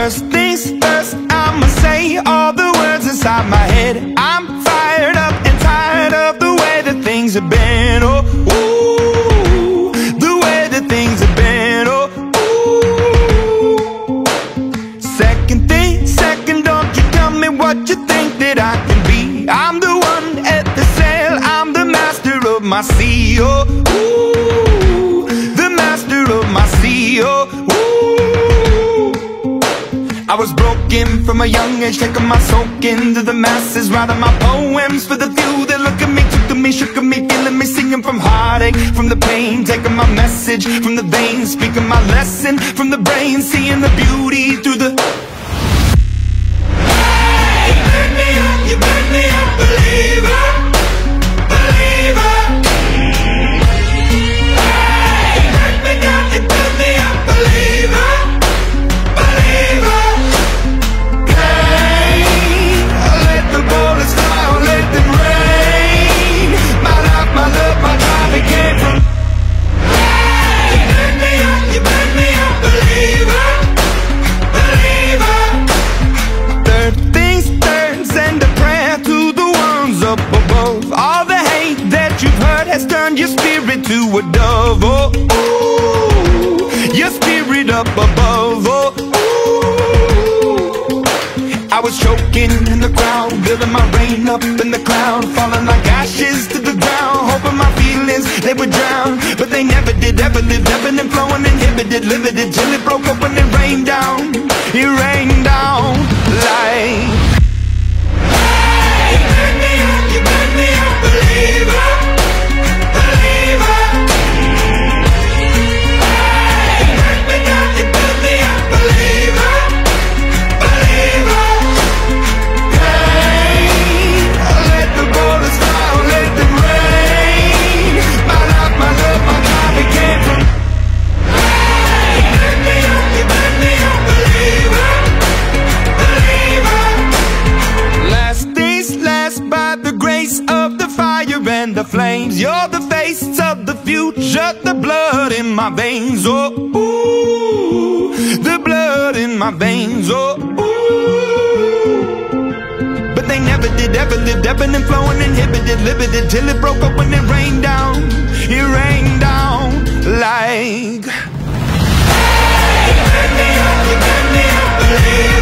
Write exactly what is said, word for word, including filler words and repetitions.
First things first, I'ma say all the words inside my head. I'm fired up and tired of the way that things have been. Oh, ooh, the way that things have been. Oh, ooh. Second thing, second, don't you tell me what you think that I can be. I'm the one at the sail, I'm the master of my sea. Oh, ooh, the master of my sea. Oh, ooh. I was broken from a young age, taking my soak into the masses, writing my poems for the few that look at me, took to me, shook at me, feeling me, singing from heartache, from the pain, taking my message from the veins, speaking my lesson from the brain, seeing the beauty through the... Hey, you burn me up, you burn me up, believer, believer. Hey, you burn me down, you burn me up, believer, believer. Turn your spirit to a dove, oh, ooh, your spirit up above, oh, ooh. I was choking in the crowd, building my rain up in the cloud, falling like ashes to the ground, hoping my feelings, they would drown, but they never did, ever lived, ebbing and flowing, inhibited, limited, till it broke up when it rained down, it rained down like... Hey, you burn me up, you burn me up, believer. And the flames, you're the face of the future, the blood in my veins, oh, ooh, the blood in my veins, oh, ooh. But they never did, ever lived, ebbing and flowing, inhibited, limited, till it broke up when it rained down, it rained down like... Hey, you burn me up, you burn me up, believe.